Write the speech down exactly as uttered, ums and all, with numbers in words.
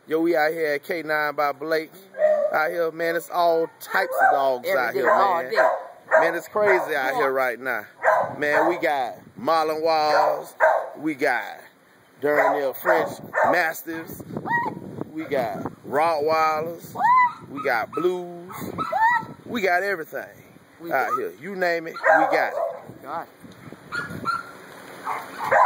Yo, we out here at K nine by Blake. Out here, man, it's all types of dogs Every out day, here, all man. day. Man, it's crazy out here right now. Man, we got Marlin Walls. We got Dernier French Mastiffs. We got Rottweilers. We got Blues. We got everything out here. You name it, we got it. Got it.